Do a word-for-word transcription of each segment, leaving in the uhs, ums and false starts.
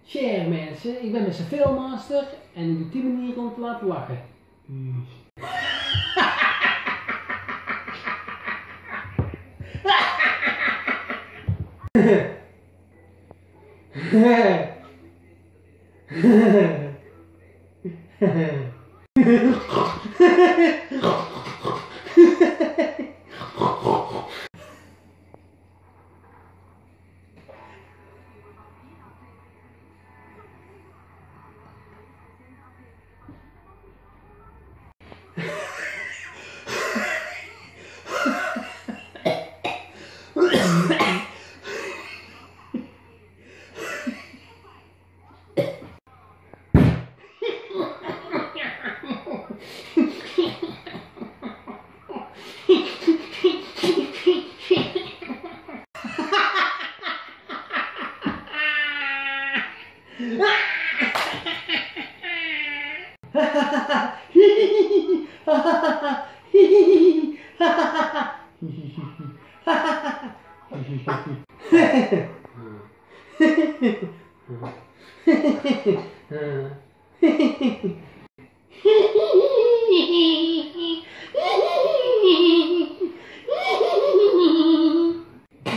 Share mensen, ik ben met zijn filmmaster en ik doe die manier om te laten lachen. Mm.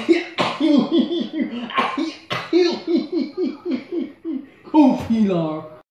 Go, Pilar.